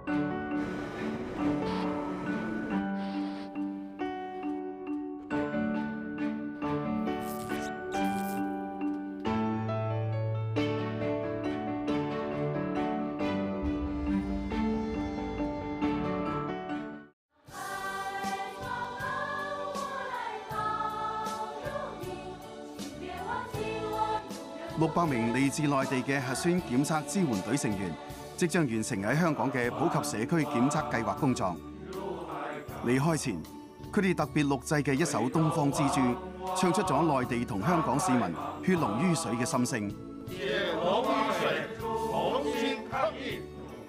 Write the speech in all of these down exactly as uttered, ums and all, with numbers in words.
六百名嚟自內地嘅核酸檢測支援隊成員，即將完成喺香港嘅普及社區檢測計劃工作。離開前，佢哋特別錄製嘅一首《東方之珠》，唱出咗內地同香港市民血濃於水嘅心聲。 血濃於水，同心抗疫。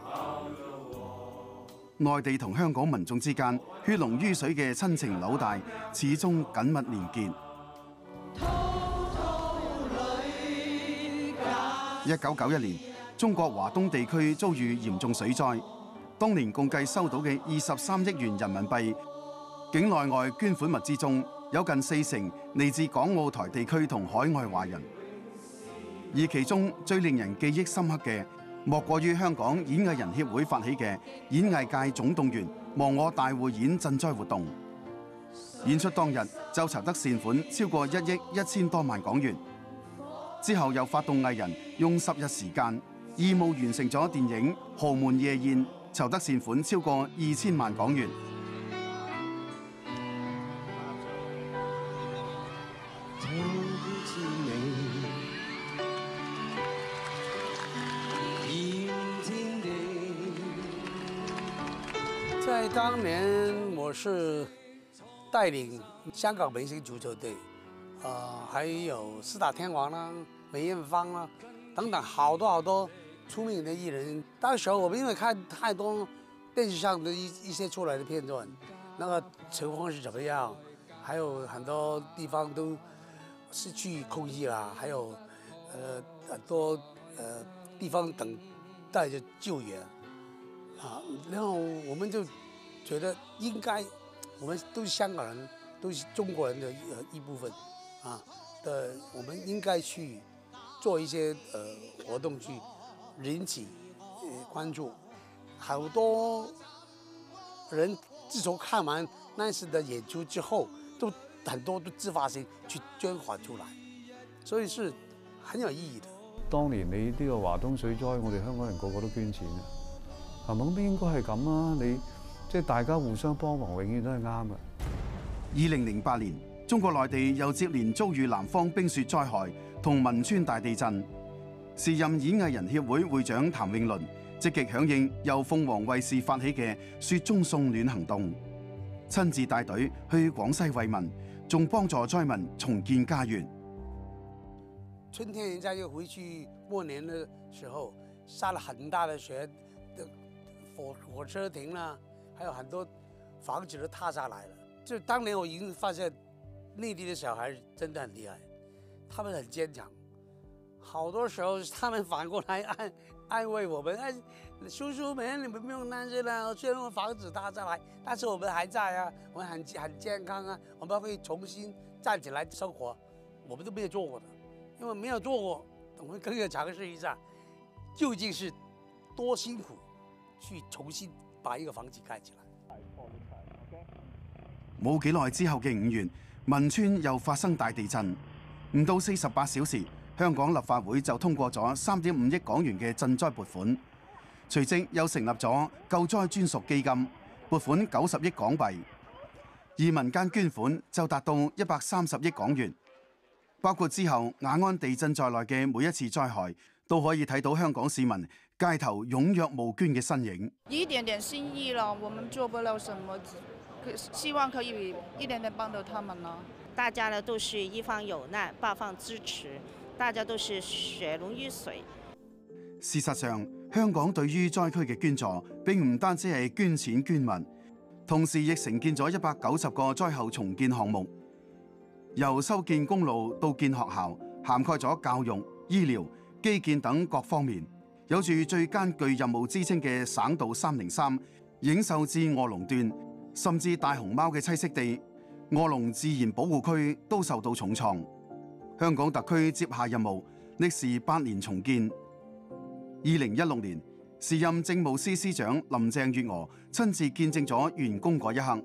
內地同香港民眾之間血濃於水嘅親情紐帶，始終緊密連結。一九九一年，中國華東地區遭遇嚴重水災，當年共計收到嘅二十三億元人民幣境內外捐款物之中，有近四成嚟自港澳台地區同海外華人。而其中最令人記憶深刻嘅，莫過於香港演藝人協會發起嘅演藝界總動員忘我大匯演賑災活動。演出當日就籌得善款超過一億一千多萬港元。之後又發動藝人用十日時間，義務完成咗電影《豪門夜宴》，籌得善款超過二千萬港元。 在當年，我是帶領香港明星足球隊。呃，還有四大天王啦、梅艷芳啦等等，好多好多出名的藝人。當時候我們因為看太多電視上的一一些出來的片段，那個情況是怎麼樣，還有很多地方都失去空氣啦，還有呃很多呃地方等待着救援啊。然後我們就覺得應該，我們都是香港人，都是中國人的一部分。啊的，我們應該去做一些呃活動，去引起呃關注。好多人自從看完那次的演出之後，都很多都自發性去捐款出來，所以是很有意義的。 當年你呢個華東水災，我哋香港人個個都捐錢啊，係咪咁應該係咁啊？你即係大家互相幫忙，永遠都係啱嘅。 二零零八年。中國內地又接連遭遇南方冰雪災害同汶川大地震，時任演藝人協會會長譚詠麟積極響應由鳳凰衛視發起嘅雪中送暖行動，親自帶隊去廣西慰問，仲幫助災民重建家園。 春天人家又回去過年的時候，下了很大的雪，火火車停了，還有很多房子都塌下來了。就當年我已經發現。內地的小孩真的很厲害，他們很堅強。好多時候他們反過來安安慰我們：“哎，叔叔們，你們不用擔心啦，雖然房子塌下來，但是我們還在啊，我們很很健康啊，我們會重新站起來生活。”我們都沒有做過的，因為沒有做過，我們更要嘗試一下，究竟是多辛苦，去重新把一個房子蓋起來。 冇幾耐之後嘅五月。汶川又發生大地震，唔到四十八小時，香港立法會就通過咗三點五億港元嘅賑災撥款，隨即又成立咗救災專屬基金，撥款九十億港幣，而民間捐款就達到一百三十億港元，包括之後雅安地震在內嘅每一次災害，都可以睇到香港市民街頭踴躍募捐嘅身影。 一點點心意了，我們做不了什麼。希望可以一點點幫到他們咯。 大家呢都是一方有難，八方支持，大家都是血濃於水。 事實上，香港對於災區嘅捐助並唔單止係捐錢捐物，同時亦承建咗一百九十個災後重建項目，由修建公路到建學校，涵蓋咗教育、醫療、基建等各方面。有住最艱巨任務之稱嘅省道三零三，影秀至臥龍段。甚至大熊貓嘅棲息地臥龍自然保護區都受到重創。香港特區接下任務，歷時八年重建。二零一六年， 時任政務司司長林鄭月娥親自見證咗完工嗰一刻。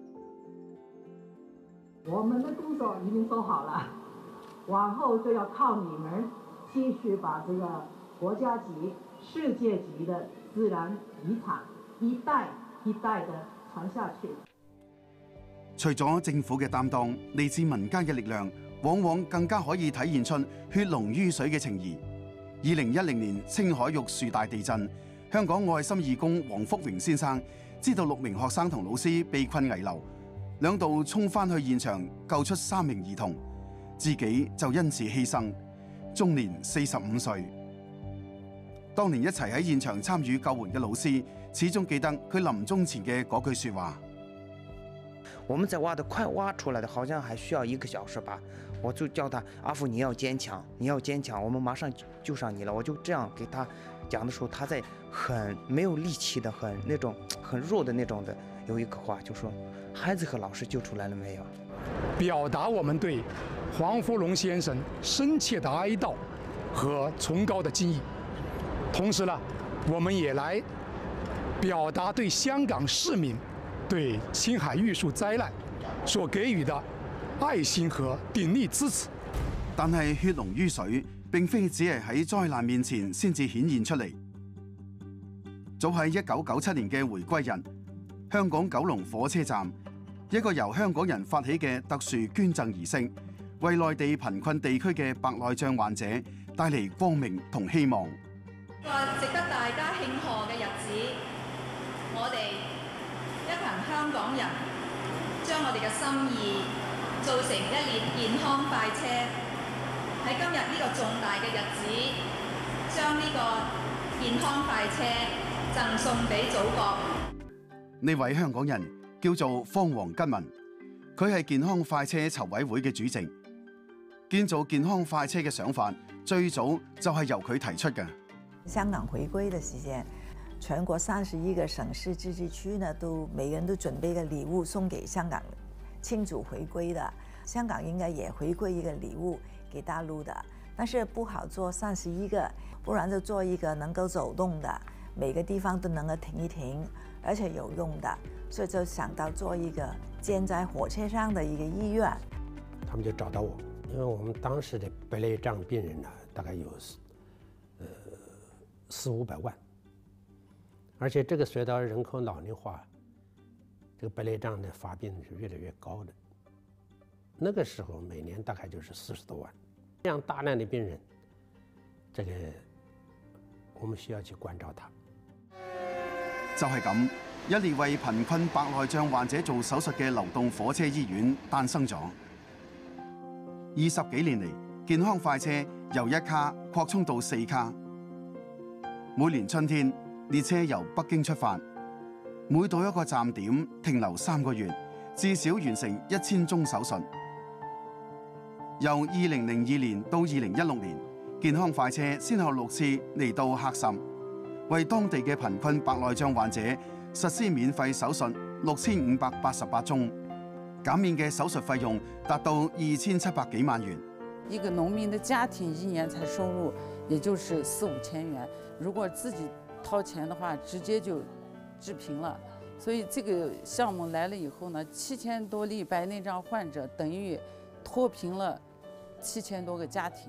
我們的工作已經做好了，往後就要靠你們繼續把這個國家級、世界級的自然遺產一代一代的傳下去。 除咗政府嘅擔當，嚟自民間嘅力量，往往更加可以體現出血濃於水嘅情誼。二零一零年青海玉樹大地震，香港愛心義工黃福榮先生知道六名學生同老師被困危樓，兩度衝返去現場救出三名兒童，自己就因此犧牲，終年四十五歲。當年一齊喺現場參與救援嘅老師，始終記得佢臨終前嘅嗰句說話。 我們在挖的快挖出來的，好像還需要一個小時吧。我就叫他阿福，你要堅強，你要堅強，我們馬上救上你了。我就這樣給他講的時候，他在很沒有力氣的、很那種很弱的那種的，有一個話就說：孩子和老師救出來了沒有？ 表達我們對黃福榮先生深切的哀悼和崇高的敬意。同時呢，我們也來表達對香港市民對青海玉樹災難所給予的愛心和鼎力支持。 但係血濃於水並非只係喺災難面前先至顯現出嚟。早喺一九九七年嘅回歸日，香港九龍火車站一個由香港人發起嘅特殊捐贈儀式，為內地貧困地區嘅白內障患者帶嚟光明同希望。 個值得大家慶賀嘅日子，我哋一群香港人將我哋嘅心意做成一列健康快車，喺今日呢個重大嘅日子，將呢個健康快車贈送俾祖國。 呢位香港人叫做方黃吉文，佢係健康快車籌委會嘅主席。建造健康快車嘅想法，最早就係由佢提出嘅。 香港回歸的時間，全國三十一個省市自治區呢，都每個人都準備一個禮物送給香港慶祝回歸的。香港應該也回歸一個禮物給大陸的，但是不好做三十一個，不然就做一個能夠走動的，每個地方都能夠停一停，而且有用的，所以就想到做一個建在火車上的一個醫院。 他們就找到我，因為我們當時的白內障病人呢，大概有呃四五百萬，而且這個隨着人口老齡化，這個白內障的發病是越來越高的。那個時候每年大概就是四十多萬，這樣大量的病人，這個我們需要去關照他。 就係咁，一列為貧困白內障患者做手術嘅流動火車醫院誕生咗。二十幾年嚟，健康快車由一卡擴充到四卡。每年春天，列車由北京出發，每到一個站點停留三個月，至少完成一千宗手術。由二零零二年到二零一六年，健康快車先後六次嚟到喀什，為當地嘅貧困白內障患者實施免費手術六千五百八十八宗，減免嘅手術費用達到二千七百幾萬元。 一個農民的家庭一年才收入也就是四五千元，如果自己掏錢的話，直接就致貧了。所以這個項目來了以後呢，七千多例白內障患者等於脫貧了七千多個家庭。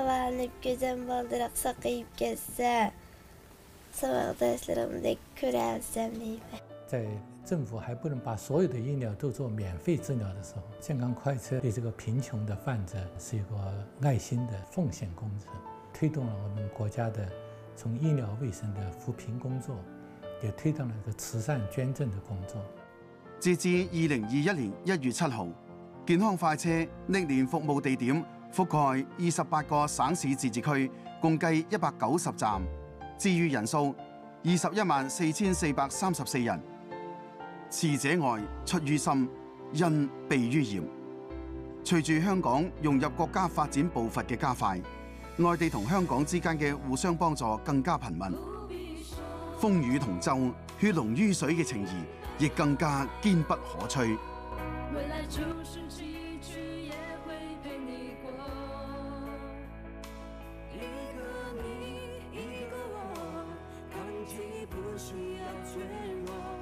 在政府還不能把所有的醫療都做免費治療的時候，健康快車對這個貧窮的患者是一個愛心的奉獻工程，推動了我們國家的從醫療衛生的扶貧工作，也推動了一個慈善捐贈的工作。 截至二零二一年一月七號，健康快車歷年服務地點覆蓋二十八個省市自治區，共計一百九十站，治愈人數二十一萬四千四百三十四人。慈者愛，出於心，恩備於嚴。隨住香港融入國家發展步伐嘅加快，內地同香港之間嘅互相幫助更加頻密，風雨同舟、血濃於水嘅情誼亦更加堅不可摧。未來就是這一句也會陪你過，一個你，一個我，抗擊不需要脆弱。